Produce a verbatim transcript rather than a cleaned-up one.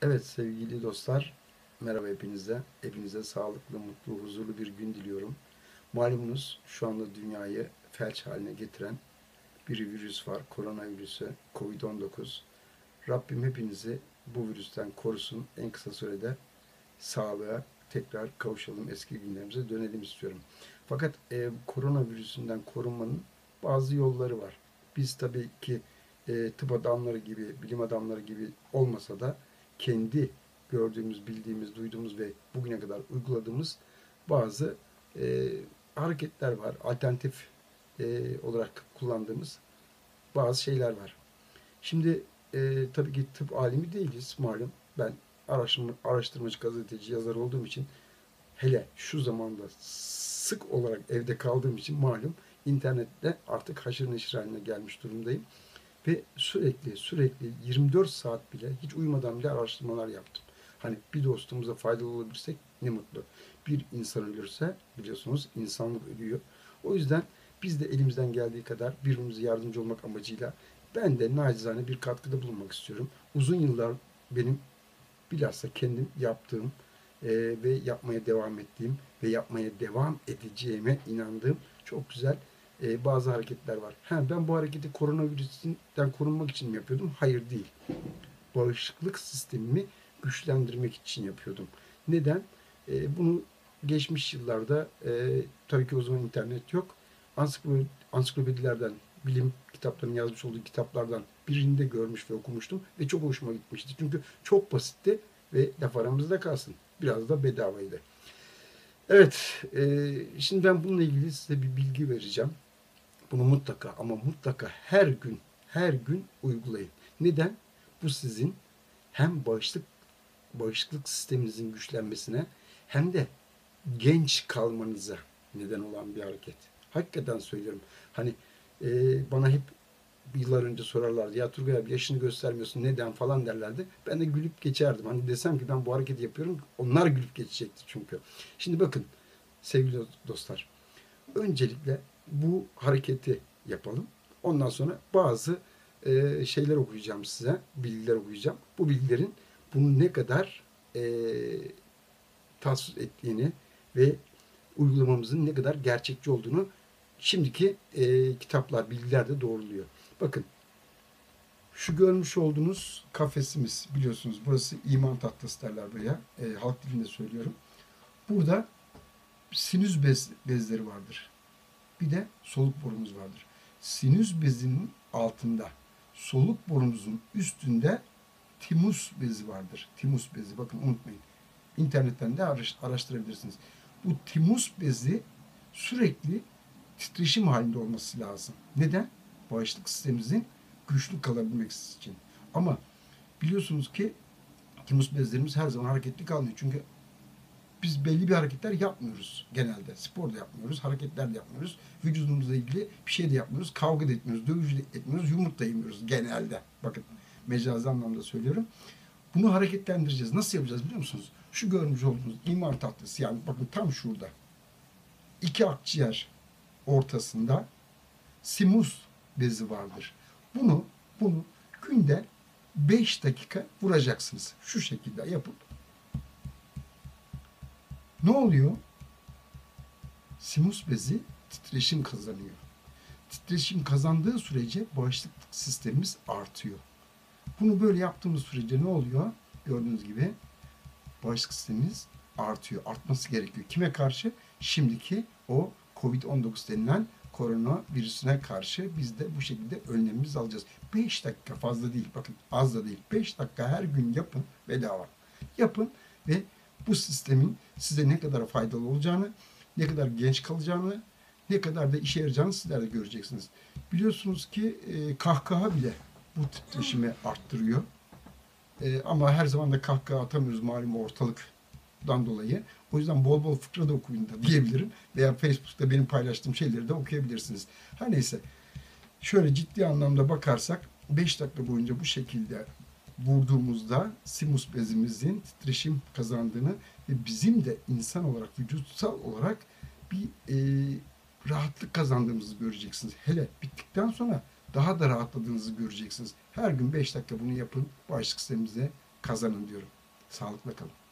Evet sevgili dostlar, merhaba hepinize. Hepinize sağlıklı, mutlu, huzurlu bir gün diliyorum. Malumunuz şu anda dünyayı felç haline getiren bir virüs var. Koronavirüsü, covid on dokuz. Rabbim hepinizi bu virüsten korusun. En kısa sürede sağlığa tekrar kavuşalım, eski günlerimize dönelim istiyorum. Fakat e, koronavirüsünden korunmanın bazı yolları var. Biz tabii ki e, tıp adamları gibi, bilim adamları gibi olmasa da kendi gördüğümüz, bildiğimiz, duyduğumuz ve bugüne kadar uyguladığımız bazı e, hareketler var. Alternatif e, olarak kullandığımız bazı şeyler var. Şimdi e, tabii ki tıp alimi değiliz malum. Ben araştırma, araştırmacı, gazeteci, yazar olduğum için hele şu zamanda sık olarak evde kaldığım için malum internette artık haşır neşir haline gelmiş durumdayım. Ve sürekli sürekli yirmi dört saat bile hiç uyumadan bile araştırmalar yaptım. Hani bir dostumuza faydalı olabilirsek ne mutlu. Bir insan ölürse biliyorsunuz insanlık ölüyor. O yüzden biz de elimizden geldiği kadar birbirimize yardımcı olmak amacıyla ben de nacizane bir katkıda bulunmak istiyorum. Uzun yıllar benim bilhassa kendim yaptığım e, ve yapmaya devam ettiğim ve yapmaya devam edeceğime inandığım çok güzel e, bazı hareketler var. Ha, ben bu hareketi koronavirüsten korunmak için mi yapıyordum? Hayır değil. Bağışıklık sistemimi güçlendirmek için yapıyordum. Neden? E, bunu geçmiş yıllarda e, tabii ki o zaman internet yok. Ansiklopedi, ansiklopedilerden, bilim kitaplarının yazmış olduğu kitaplardan birinde görmüş ve okumuştum ve çok hoşuma gitmişti. Çünkü çok basitti ve laf aramızda kalsın. Biraz da bedavaydı. Evet, e, şimdi ben bununla ilgili size bir bilgi vereceğim. Bunu mutlaka ama mutlaka her gün, her gün uygulayın. Neden? Bu sizin hem bağışıklık bağışıklık sisteminizin güçlenmesine hem de genç kalmanıza neden olan bir hareket. Hakikaten söylüyorum. Hani e, bana hep yıllar önce sorarlardı. Ya Turgay abi yaşını göstermiyorsun neden falan derlerdi. Ben de gülüp geçerdim. Hani desem ki ben bu hareketi yapıyorum. Onlar gülüp geçecekti çünkü. Şimdi bakın sevgili dostlar. Öncelikle bu hareketi yapalım. Ondan sonra bazı e, şeyler okuyacağım size. Bilgiler okuyacağım. Bu bilgilerin bunu ne kadar e, tasvip ettiğini ve uygulamamızın ne kadar gerçekçi olduğunu şimdiki e, kitaplar, bilgiler de doğruluyor. Bakın şu görmüş olduğunuz kafesimiz biliyorsunuz burası iman tahtası derler buraya. E, halk dilinde söylüyorum. Burada sinüs bez, bezleri vardır. Bir de soluk borumuz vardır. Sinüs bezinin altında, soluk borumuzun üstünde timus bezi vardır. Timus bezi bakın unutmayın. İnternetten de araştırabilirsiniz. Bu timus bezi sürekli titreşim halinde olması lazım. Neden? Bağışıklık sistemimizin güçlü kalabilmek için. Ama biliyorsunuz ki timus bezlerimiz her zaman hareketli kalmıyor. Çünkü biz belli bir hareketler yapmıyoruz genelde. Spor da yapmıyoruz, hareketler de yapmıyoruz. Vücudumuzla ilgili bir şey de yapmıyoruz. Kavga da etmiyoruz, dövüş de etmiyoruz, yumruk da yemiyoruz genelde. Bakın mecazi anlamda söylüyorum. Bunu hareketlendireceğiz. Nasıl yapacağız biliyor musunuz? Şu görmüş olduğunuz imar tahtası yani bakın tam şurada. İki akciğer ortasında sinüs bezi vardır. Bunu bunu günde beş dakika vuracaksınız. Şu şekilde yapıp ne oluyor? Sinüs bezi titreşim kazanıyor. Titreşim kazandığı sürece bağışıklık sistemimiz artıyor. Bunu böyle yaptığımız sürece ne oluyor? Gördüğünüz gibi bağışıklık sistemimiz artıyor. Artması gerekiyor. Kime karşı? Şimdiki o covid on dokuz denilen korona virüsüne karşı biz de bu şekilde önlemimizi alacağız. beş dakika fazla değil. Bakın az da değil. beş dakika her gün yapın bedava. Yapın ve bu sistemin size ne kadar faydalı olacağını, ne kadar genç kalacağını, ne kadar da işe yarayacağını sizler de göreceksiniz. Biliyorsunuz ki e, kahkaha bile bu titreşimi arttırıyor. E, ama her zaman da kahkaha atamıyoruz malum ortalıktan dolayı. O yüzden bol bol fıkra da okuyun da diyebilirim. Veya Facebook'ta benim paylaştığım şeyleri de okuyabilirsiniz. Her neyse. Şöyle ciddi anlamda bakarsak beş dakika boyunca bu şekilde vurduğumuzda sinüs bezimizin titreşim kazandığını ve bizim de insan olarak, vücutsal olarak bir e, rahatlık kazandığımızı göreceksiniz. Hele bittikten sonra daha da rahatladığınızı göreceksiniz. Her gün beş dakika bunu yapın. Bağışıklık sistemimize kazanın diyorum. Sağlıkla kalın.